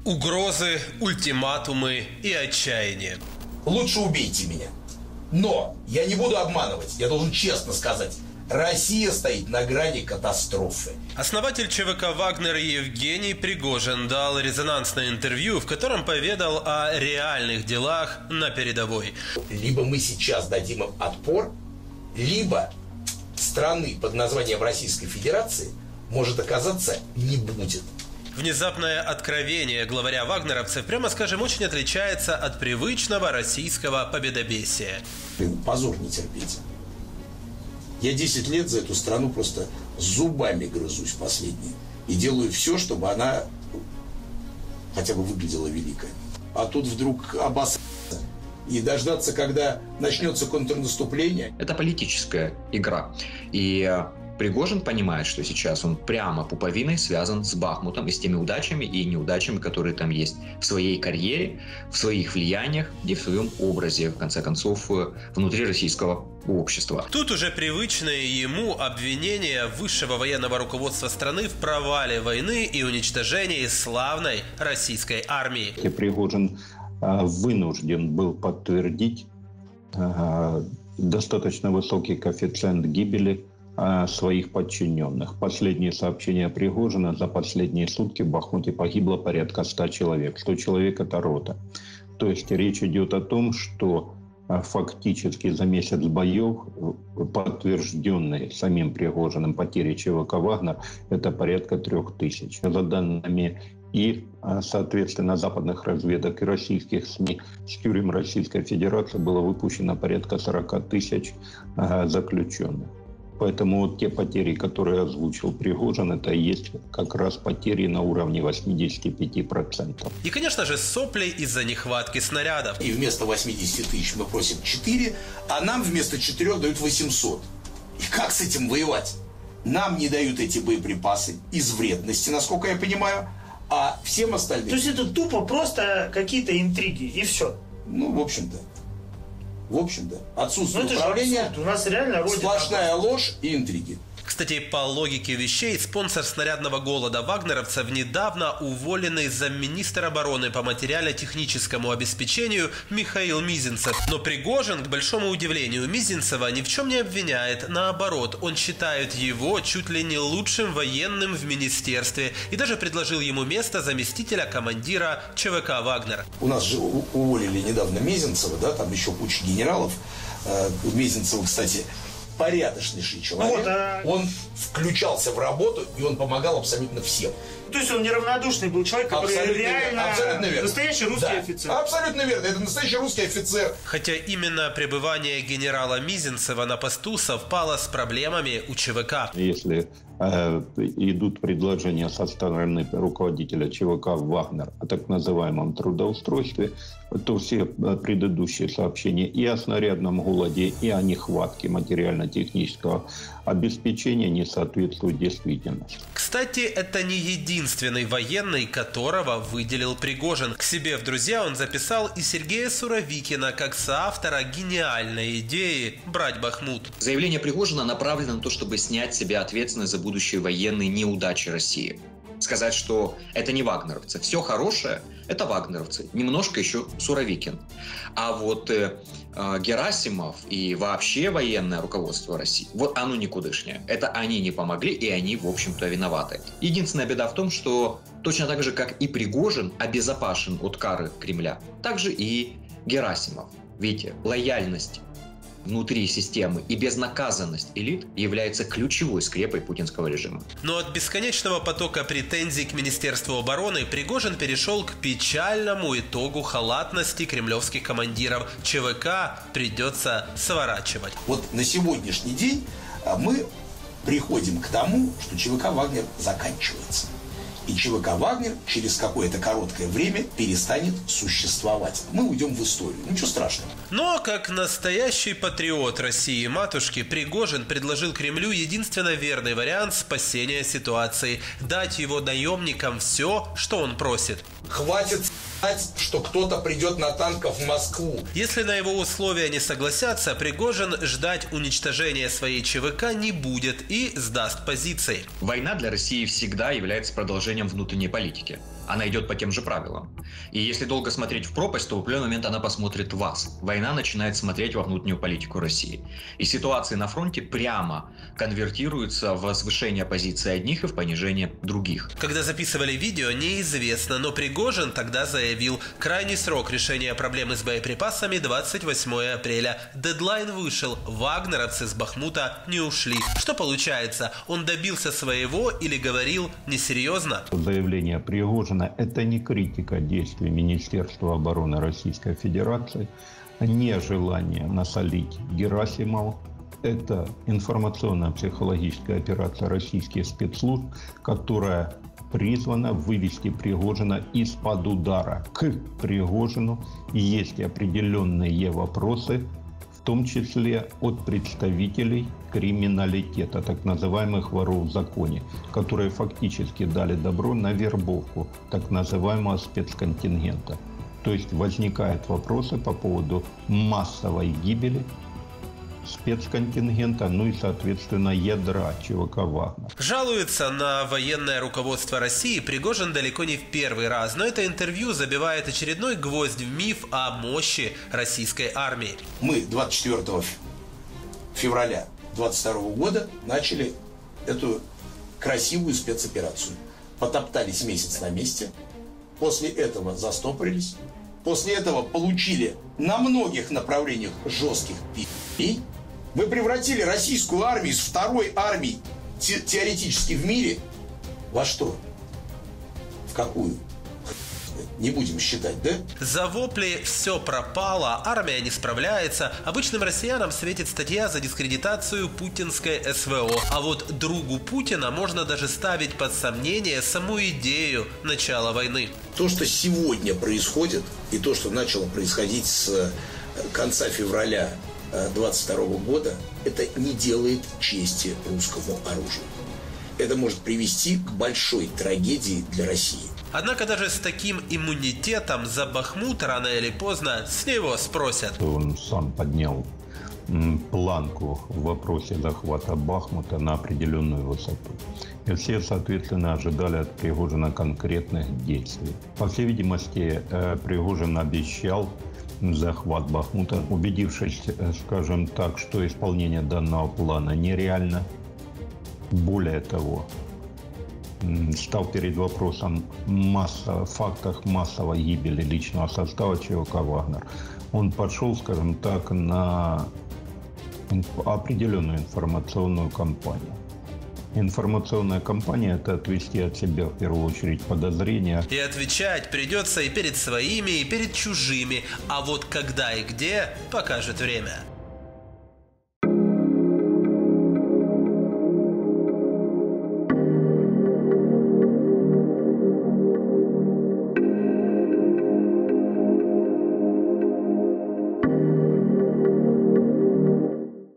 Угрозы, ультиматумы и отчаяние. Лучше убейте меня. Но я не буду обманывать, я должен честно сказать. Россия стоит на грани катастрофы. Основатель ЧВК «Вагнер» Евгений Пригожин дал резонансное интервью, в котором поведал о реальных делах на передовой. Либо мы сейчас дадим им отпор, либо страны под названием Российской Федерации может оказаться не будет. Внезапное откровение главаря вагнеровцев, прямо скажем, очень отличается от привычного российского победобесия. Позор не терпите. Я 10 лет за эту страну просто зубами грызусь последние. И делаю все, чтобы она хотя бы выглядела великой. А тут вдруг обоссаться и дождаться, когда начнется контрнаступление. Это политическая игра. И Пригожин понимает, что сейчас он прямо пуповиной связан с Бахмутом и с теми удачами и неудачами, которые там есть в своей карьере, в своих влияниях и в своем образе, в конце концов, внутри российского общества. Тут уже привычное ему обвинение высшего военного руководства страны в провале войны и уничтожении славной российской армии. И Пригожин вынужден был подтвердить достаточно высокий коэффициент гибели своих подчиненных. Последние сообщения Пригожина: за последние сутки в Бахмуте погибло порядка 100 человек. 100 человек – это рота. То есть речь идет о том, что фактически за месяц боев подтвержденные самим Пригожиным потери ЧВК «Вагнер» – это порядка 3000. За данными и, соответственно, западных разведок и российских СМИ, с тюрем Российской Федерации было выпущено порядка 40 тысяч заключенных. Поэтому вот те потери, которые озвучил Пригожин, это и есть как раз потери на уровне 85%. И, конечно же, сопли из-за нехватки снарядов. И вместо 80 тысяч мы просим 4, а нам вместо 4 дают 800. И как с этим воевать? Нам не дают эти боеприпасы из вредности, насколько я понимаю, а всем остальным... То есть это тупо просто какие-то интриги, и все? Ну, в общем-то. Отсутствие управления, у нас реально родина. Сплошная ложь и интриги. Кстати, по логике вещей, спонсор снарядного голода вагнеровцев недавно уволенный замминистра обороны по материально-техническому обеспечению Михаил Мизинцев. Но Пригожин, к большому удивлению, Мизинцева ни в чем не обвиняет. Наоборот, он считает его чуть ли не лучшим военным в министерстве и даже предложил ему место заместителя командира ЧВК «Вагнер». У нас же уволили недавно Мизинцева, да, там еще куча генералов. Мизинцева, кстати, порядочнейший человек. Он включался в работу, и он помогал абсолютно всем. То есть он неравнодушный был человек, который абсолютно верно. Настоящий русский офицер. Абсолютно верно, это настоящий русский офицер. Хотя именно пребывание генерала Мизинцева на посту совпало с проблемами у ЧВК. Если идут предложения со стороны руководителя ЧВК «Вагнер» о так называемом трудоустройстве, то все предыдущие сообщения и о снарядном голоде, и о нехватке материально-технического обеспечения не соответствуют действительности. Кстати, это не единственный военный, которого выделил Пригожин. К себе в друзья он записал и Сергея Суровикина как соавтора гениальной идеи брать Бахмут. Заявление Пригожина направлено на то, чтобы снять с себя ответственность за будущие военные неудачи России. Сказать, что это не вагнеровцы. Все хорошее – это вагнеровцы. Немножко еще Суровикин. А вот Герасимов и вообще военное руководство России, вот оно никудышнее. Это они не помогли, и они, в общем-то, виноваты. Единственная беда в том, что точно так же, как и Пригожин обезопасен от кары Кремля, так же и Герасимов. Видите, лояльность внутри системы и безнаказанность элит является ключевой скрепой путинского режима. Но от бесконечного потока претензий к Министерству обороны Пригожин перешел к печальному итогу халатности кремлевских командиров. ЧВК придется сворачивать. Вот на сегодняшний день мы приходим к тому, что ЧВК «Вагнер» заканчивается. И ЧВК «Вагнер» через какое-то короткое время перестанет существовать. Мы уйдем в историю. Ничего страшного. Но, как настоящий патриот России матушки, Пригожин предложил Кремлю единственно верный вариант спасения ситуации – дать его наемникам все, что он просит. Хватит что кто-то придет на танках в Москву. Если на его условия не согласятся, Пригожин ждать уничтожения своей ЧВК не будет и сдаст позиции. Война для России всегда является продолжением внутренней политики. Она идет по тем же правилам. И если долго смотреть в пропасть, то в определенный момент она посмотрит в вас. Война начинает смотреть во внутреннюю политику России. И ситуации на фронте прямо конвертируются в возвышение позиции одних и в понижение других. Когда записывали видео, неизвестно, но Пригожин тогда заявил: крайний срок решения проблемы с боеприпасами 28 апреля. Дедлайн вышел, вагнеровцы с Бахмута не ушли. Что получается? Он добился своего или говорил несерьезно? Заявление Пригожина – это не критика действий Министерства обороны Российской Федерации, не желание насолить Герасимову. Это информационно-психологическая операция российских спецслужб, которая призвана вывести Пригожина из-под удара. К Пригожину есть определенные вопросы, в том числе от представителей криминалитета, так называемых воров в законе, которые фактически дали добро на вербовку так называемого спецконтингента. То есть возникают вопросы по поводу массовой гибели спецконтингента, ну и, соответственно, ядра ЧВК «Вагнер». Жалуется на военное руководство России Пригожин далеко не в первый раз, но это интервью забивает очередной гвоздь в миф о мощи российской армии. Мы 24 февраля 2022 года начали эту красивую спецоперацию. Потоптались месяц на месте, после этого застопорились, после этого получили на многих направлениях жестких пи***й. Мы превратили российскую армию из второй армии теоретически в мире во что? В какую? Не будем считать, да? За вопли «все пропало», армия не справляется, обычным россиянам светит статья за дискредитацию путинской СВО. А вот другу Путина можно даже ставить под сомнение саму идею начала войны. То, что сегодня происходит, и то, что начало происходить с конца февраля 2022 года, это не делает чести русскому оружию. Это может привести к большой трагедии для России. Однако даже с таким иммунитетом за Бахмут рано или поздно с него спросят. Он сам поднял планку в вопросе захвата Бахмута на определенную высоту. И все, соответственно, ожидали от Пригожина конкретных действий. По всей видимости, Пригожин обещал захват Бахмута, убедившись, скажем так, что исполнение данного плана нереально. Более того, стал перед вопросом фактах массовой гибели личного состава ЧВК «Вагнер». Он пошел, скажем так, на определенную информационную кампанию. Информационная кампания – это отвести от себя, в первую очередь, подозрения. И отвечать придется и перед своими, и перед чужими. А вот когда и где, покажет время.